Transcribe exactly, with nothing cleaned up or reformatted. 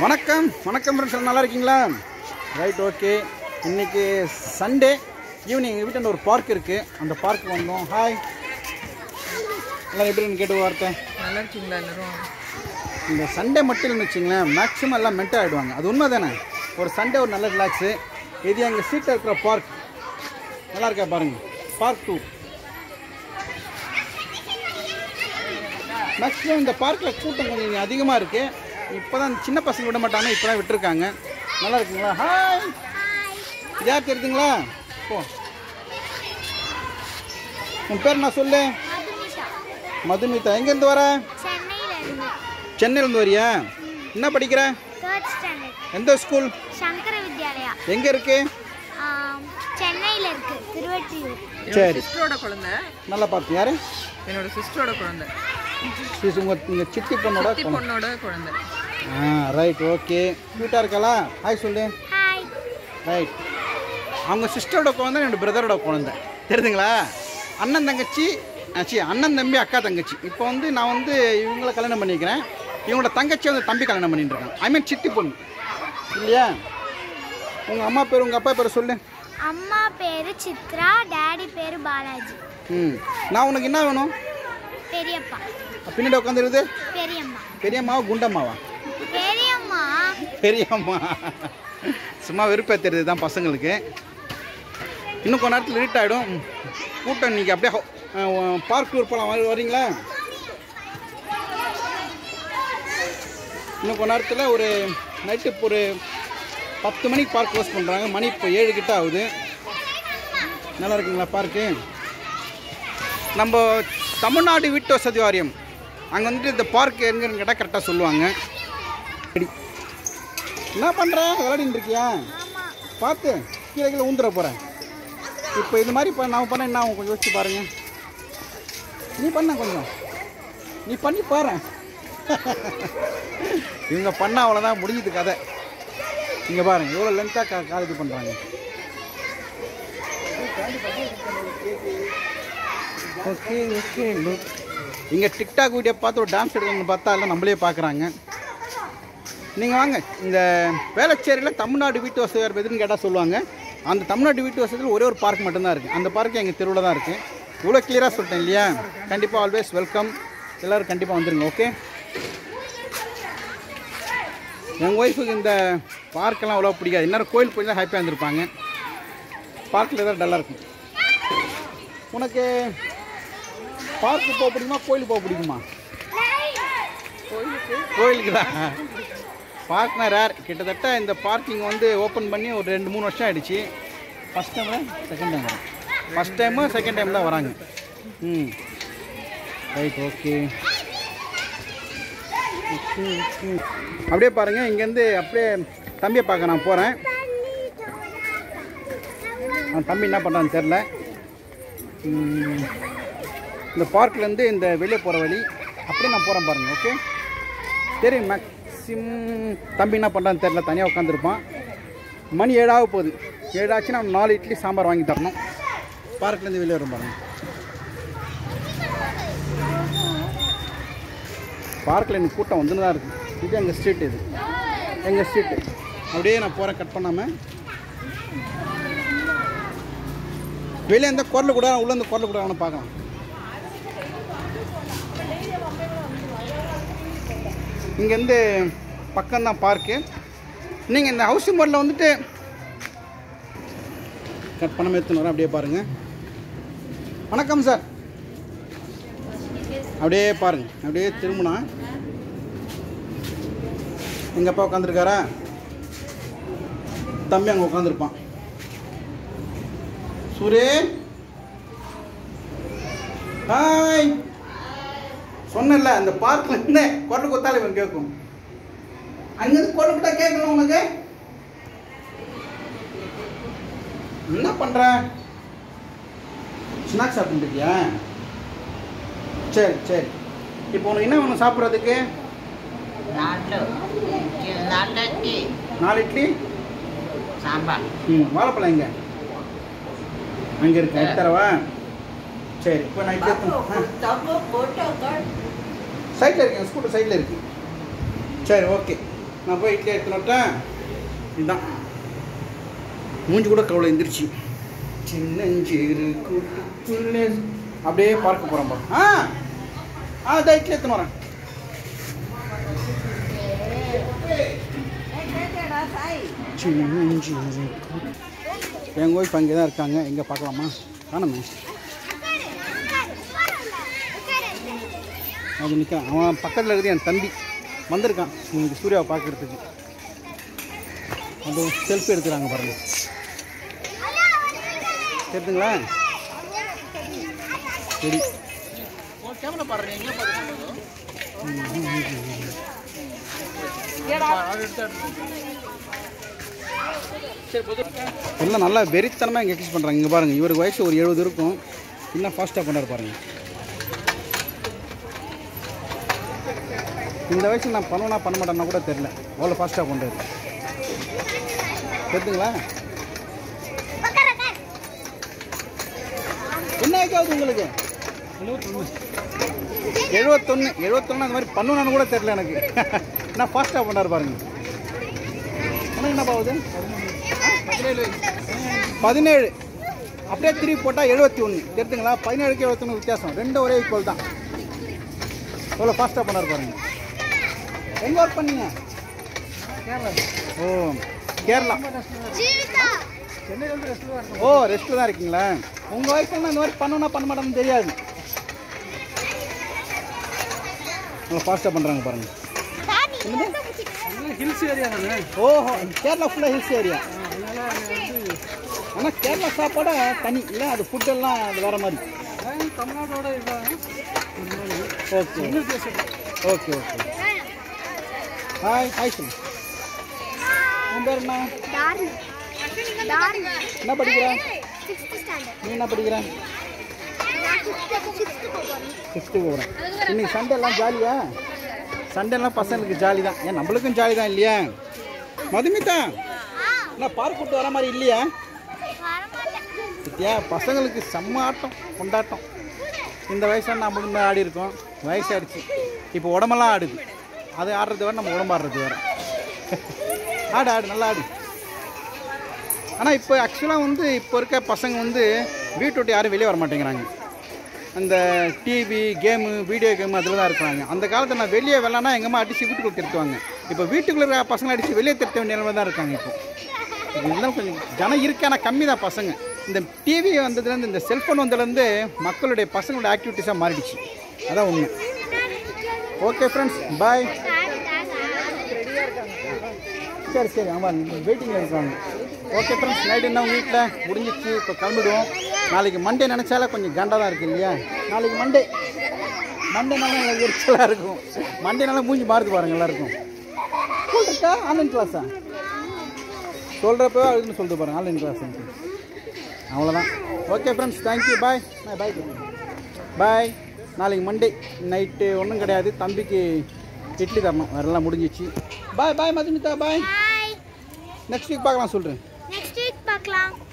வணக்கம் வணக்கம் ஃப்ரெண்ட்ஸ், நல்லா இருக்கீங்களா? Right, okay. இன்றைக்கி சண்டே ஈவினிங் எங்கள் வீட்டில் ஒரு பார்க் இருக்குது. அந்த பார்க்கு வந்தோம். ஹாய், எல்லாம் எப்படின்னு கேட்டு வார்த்தை. நல்லா இருக்கீங்களா எல்லாரும்? இந்த சண்டே மட்டும் இல்லைன்னு வச்சுங்களேன், மேக்ஸிமம் எல்லாம் மென்டல் ஆகிடுவாங்க. அது உண்மை தானே? ஒரு சண்டே ஒரு நல்ல ரிலாக்ஸு. இது எங்கள் சீட்டில் இருக்கிற பார்க். நல்லா இருக்கா பாருங்கள், பார்க் டூ. மேக்ஸிமம் இந்த பார்க்கில் கூட்டம் கொஞ்சம் அதிகமாக இருக்குது. இப்போ தான் சின்ன பசங்க விட மாட்டாங்க, இப்போ தான் விட்டுருக்காங்க. நல்லா இருக்குங்களா? ஹாய், யார் தெரியுதுங்களா? ஓ, உன் பேர் நான் சொல்லு. மதுமிதா. எங்கேருந்து வர? சென்னையிலேருந்து வரியா? என்ன படிக்கிற? எந்த ஸ்கூல்? சங்கர வித்யாலயா. எங்கே இருக்கு? சென்னையில் இருக்கு, திருவொற்றியூர். சரி, சிஸ்டரோட குழந்தை. நல்லா பார்த்து. யாரு? என்னோட சிஸ்டரோட குழந்தை. உங்கள் சித்தி பொண்ணோட சித்தி பொண்ணோட குழந்தை. ஆ, ரைட், ஓகே. க்யூட்டாக இருக்காளா? ஹாய் சொல்லு. ஹாய். ரைட், அவங்க சிஸ்டரோட குழந்தை, என்னோட பிரதரோட குழந்தை. தெரியுதுங்களா? அண்ணன் தங்கச்சி ஆச்சு, அண்ணன் தம்பி அக்கா தங்கச்சி. இப்போ வந்து நான் வந்து இவங்கள கல்யாணம் பண்ணிக்கிறேன். இவங்களோட தங்கச்சி வந்து தம்பி கல்யாணம் பண்ணிட்டு இருக்காங்க. ஐ மீன் சித்தி பொண்ணு இல்லையா? உங்கள் அம்மா பேர் உங்கள் அப்பா பேர் சொல்லு. அம்மா பேரு சித்ரா, டாடி பேரு பாலாஜி. ம், நான் உனக்கு என்ன வேணும்? பெரியப்பா. பின்னாடி உட்காந்துருக்குது பெரியம்மா. பெரியம்மாவா குண்டம்மாவா? பெரியம்மா. பெரியம்மா. சும்மா வெறுப்பே தெரியுது தான் பசங்களுக்கு. இன்னும் கொஞ்ச நேரத்தில் இருட் ஆகிடும். கூட்டம் இன்றைக்கி அப்படியே பார்க் டூர் போகலாம். வரீங்களா? இன்னும் கொஞ்ச நேரத்தில் ஒரு நைட்டு ஒரு பத்து மணிக்கு பார்க் க்ளோஸ் பண்ணுறாங்க. மணி இப்போ ஏழு கிட்ட ஆகுது. நல்லா இருக்குங்களா பார்க்கு? நம்ம தமிழ்நாடு வீட்டு வசதி வாரியம் அங்கே வந்துட்டு இந்த பார்க் எங்கன்னு கேட்டால் கரெக்டாக சொல்லுவாங்க. என்ன பண்ணுற? விளையாடின்னு இருக்கியா? பார்த்து கீழே கீழே ஊந்துட போகிறேன். இப்போ இது மாதிரி இப்போ நான் பண்ண என்ன ஆகும் கொஞ்சம் யோசிச்சு பாருங்கள். நீ பண்ண கொஞ்சம் நீ பண்ணி பாரு. இவங்க பண்ண அவ்வளோதான், முடியுது கதை. இங்கே பாருங்கள் எவ்வளோ லென்த்தாக கா கால் இது பண்ணுறாங்க. Okay okay. இங்கே டிக்டாக் வீடியோ பார்த்து ஒரு டான்ஸ் எடுக்கணும்னு பார்த்தா எல்லாம் நம்மளே பார்க்குறாங்க. நீங்கள் வாங்க, இந்த வேளச்சேரியில் தமிழ்நாடு வீட்டு வசதி வாரியம் எதுன்னு கேட்டால் சொல்லுவாங்க. அந்த தமிழ்நாடு வீட்டு வசதியில் ஒரே ஒரு பார்க் மட்டும்தான் இருக்குது. அந்த பார்க்கு எங்கள் தெருவில் தான் இருக்குது. இவ்வளோ கிளியராக சொல்லிட்டேன் இல்லையா? கண்டிப்பாக ஆல்வேஸ் வெல்கம். எல்லோரும் கண்டிப்பாக வந்துடுங்க. ஓகே. எங்கள் ஒய்ஃபுக்கு இந்த பார்க்கெல்லாம் அவ்வளோ பிடிக்காது. இன்னும் கோயில் போய் தான் ஹாப்பியாக இருந்திருப்பாங்க. பார்க்கில் ஏதாவது டல்லாக இருக்கும். உனக்கு பார்க்கு போக பிடிக்குமா கோயிலுக்கு போக பிடிக்குமா? கோயிலுக்கு. கோயிலுக்கு தான். பார்க்னா ரேர். கிட்டத்தட்ட இந்த பார்க்கிங் வந்து ஓப்பன் பண்ணி ஒரு ரெண்டு மூணு வருஷம் ஆகிடுச்சு. ஃபஸ்ட் டைம் செகண்ட் டைம் வரும். ஃபஸ்ட் டைமு செகண்ட் டைம் தான் வராங்க. ம், ரைட், ஓகே ஓகே ஓகே. அப்படியே பாருங்கள், இங்கேருந்து அப்படியே தம்பியை பார்க்க நான் போகிறேன். தம்பி என்ன பண்ணுறான்னு தெரில. இந்த பார்க்லேருந்து இந்த வெளியே போகிற வழி அப்படியே நான் போகிறேன் பாருங்கள். ஓகே, தெரியும். மேக்ஸிமம் தம்பி என்ன பண்ணுறான்னு தெரில, தனியாக உட்காந்துருப்பான். மணி ஏழாக போகுது. ஏழாச்சுன்னா அவன் நாலு இட்லி சாம்பார் வாங்கி தரணும். பார்க்லேருந்து வெளியே வரும் பாருங்கள். பார்க்கில் எனக்கு கூட்டம் வந்துன்னு தான் இருக்குது. இது எங்கள் ஸ்ட்ரீட். இது எங்கள் ஸ்ட்ரீட்டு. அப்படியே நான் போகிறேன் கட் பண்ணாமல். வெளியே இந்த குரல் கூட உள்ளே இந்த குரல் கூட அவனை பார்க்கலாம். இங்கேருந்து பக்கம்தான் பார்க்கு. நீங்கள் இந்த ஹவுசிங் போர்டில் வந்துட்டு கட் பண்ணாமல் எடுத்துன்னு வரேன். அப்படியே பாருங்கள். வணக்கம் சார். அப்படியே பாருங்கள், அப்படியே திரும்பினா எங்கள் அப்பா உட்காந்துருக்காரா? தம்பி அங்கே உட்காந்துருப்பான். Sure, hi. சொன்னல அந்த பார்க்கில் இருந்தே குரல் கொத்தாலே இவன் கேட்கும். அங்கேருந்து குரல் கிட்ட கேட்கணும் உனக்கு. என்ன பண்ணுற? ஸ்நாக்ஸ் சாப்பிட்டுருக்கியா? சரி சரி. இப்போ உனக்கு என்ன வேணும் சாப்பிட்றதுக்கு? நாலு இட்லி சாம்பார். ம், வாழைப்பழம் எங்கே? அங்கே இருக்கு, எடுத்துறவா? சரி, இப்போ நான் இட்லி சைடில் இருக்கேன், ஸ்கூட்டர் சைடில் இருக்குது. சரி, ஓகே. நான் போய் இட்லி எடுத்துனோட்டேன். இதுதான் மூஞ்சி கூட கவலை எந்திரிச்சு. சின்னஞ்சிறு கூட்டுக்குள்ளே அப்படியே பார்க்க போகிறோம் பா. ஆ ஆ இதை இட்லி எடுத்துன்னு வரேன். சின்னஞ்சிறு எங்கள் ஒய்ஃப் அங்கே தான் இருக்காங்க. எங்கே பார்க்கலாமா? காணுமே. அது நிற்கிறான். அவன் பக்கத்தில் இருக்குது என் தம்பி வந்திருக்கான் இன்னைக்கு சூர்யாவை பார்க்குறதுக்கு. அது செல்ஃபி எடுக்கிறாங்க பாருங்கள். கேட்டுங்களா? சரி கேமரா பாருங்க. எங்கே எல்லாம் நல்லா வெறித்தனமாக இங்கே எக்ஸஸ் பண்ணுறாங்க. இங்கே பாருங்கள், இவருக்கு வயசு ஒரு எழுபது இருக்கும். இன்னும் ஃபாஸ்ட்டாக பண்ணார் பாருங்கள். இந்த வயசில் நான் பண்ணுவேனா பண்ண மாட்டேன்னா கூட தெரில, அவ்வளோ ஃபாஸ்ட்டாக பண்ணுறது. கேட்டுங்களா? என்ன ஆகாது உங்களுக்கு? எழுபத்தொன்று எழுபத்தொன்று அந்த மாதிரி பண்ணுவேன்னு கூட தெரில எனக்கு. என்ன ஃபாஸ்ட்டாக பண்ணார் பாருங்க. உனக்கு என்ன பாவுது? பதினேழு அப்படியே திருப்பி போட்டால் எழுபத்தி ஒன்று. தெரிஞ்சுங்களா? பதினேழுக்கு எழுபத்தொன்று வித்தியாசம், ரெண்டும் ஒரே ஈக்குவல் தான். எவ்வளோ ஃபாஸ்ட்டாக பண்ணார் பாருங்க. எங்கே ஒர்க் பண்ணீங்க? ஓ கேரளா. ஓ ரெஸ்ட்டில் தான் இருக்கீங்களா? உங்கள் வயசுல இந்த மாதிரி பண்ணணும்னா பண்ண மாட்டேன்னு தெரியாது. நல்லா ஃபாஸ்ட்டாக பண்ணுறாங்க பாருங்கள். ஹில்ஸ் ஏரியா தானே? ஓஹோ, கேரளா ஃபுல்லாக ஹில்ஸ் ஏரியா. ஆனால் கேரளா சாப்பாடு தனி இல்லை, அது ஃபுட்டெல்லாம் அது வேறு மாதிரி. தமிழ்நாட்டோட okay okay okay. Hi hi சொல்லு. உன் பேர் என்ன? என்ன படிக்கிற? நீ என்ன படிக்கிற? சிக்ஸ்த்து போகிறேன். இன்னைக்கு சண்டே எல்லாம் ஜாலியா? சண்டேலாம் பசங்களுக்கு ஜாலி தான். ஏன் நம்மளுக்கும் ஜாலி தான் இல்லையா? மதுமிதா என்ன பார்க் கூட்டு வர மாதிரி இல்லையா? சத்தியா பசங்களுக்கு செம்ம ஆட்டம் கொண்டாட்டம். இந்த வயசாக நம்மளும் ஆடி இருக்கோம். வயசாகிடுச்சு, இப்போ உடம்பெல்லாம் ஆடுது. அது ஆடுறது வேறு, நம்ம உடம்பு ஆடுறது வேறு. ஆடு ஆடு நல்லா ஆடு. ஆனால் இப்போ ஆக்சுவலாக வந்து இப்போ இருக்க பசங்க வந்து வீட்டு விட்டு யாரும் வெளியே வர மாட்டேங்கிறாங்க. அந்த டிவி கேமு வீடியோ கேமு அதில் தான் இருக்கிறாங்க. அந்த காலத்தில் நான் வெளியே விளாட்னா எங்கம்மா அடித்து வீட்டுக்குள்ளே திருத்துவாங்க. இப்போ வீட்டுக்குள்ளே இருக்க பசங்களை அடித்து வெளியே திருத்த வேண்டிய நிலைமை தான் இருக்காங்க. இப்போ இதெல்லாம் கொஞ்சம் ஜனம் இருக்கு, ஆனால் கம்மி தான் பசங்க. இந்த டிவி வந்ததுலேருந்து, இந்த செல்ஃபோன் வந்ததுலேருந்து மக்களுடைய பசங்களோட ஆக்டிவிட்டீஸாக மாறிடுச்சு. அதான் உண்மை. Okay friends, bye. சரி சரி ஆமாம், வெயிட்டிங்கில் இருக்காங்க. ஓகே ஃப்ரெண்ட்ஸ், நைட் என்ன உங்கள் வீட்டில் முடிஞ்சிச்சு. இப்போ கிளம்பிடுவோம். நாளைக்கு மண்டே நினச்சாலே கொஞ்சம் கண்டாக தான் இருக்குது இல்லையா? நாளைக்கு மண்டே மண்டேனாலும் எனக்கு எரிச்சலாக இருக்கும். மண்டேனாலும் மூஞ்சி மாறுது பாருங்கள் எல்லாருக்கும். ஸ்கூல் இருக்கா? ஆன்லைன் கிளாஸா? சொல்கிறப்போ அதுன்னு சொல்லிட்டு பாருங்கள் ஆன்லைன் கிளாஸ். அவ்வளோதான். Okay friends, thank you, bye. Bye bye. நாளைக்கு மண்டே நைட்டு ஒன்றும் கிடையாது. தம்பிக்கு இட்லி தரணும், வேறெல்லாம் முடிஞ்சிச்சு. Bye bye Madhumita, bye. Next week பார்க்கலாம் சொல்கிறேன். நெக்ஸ்ட் வீக் பார்க்கலாம்.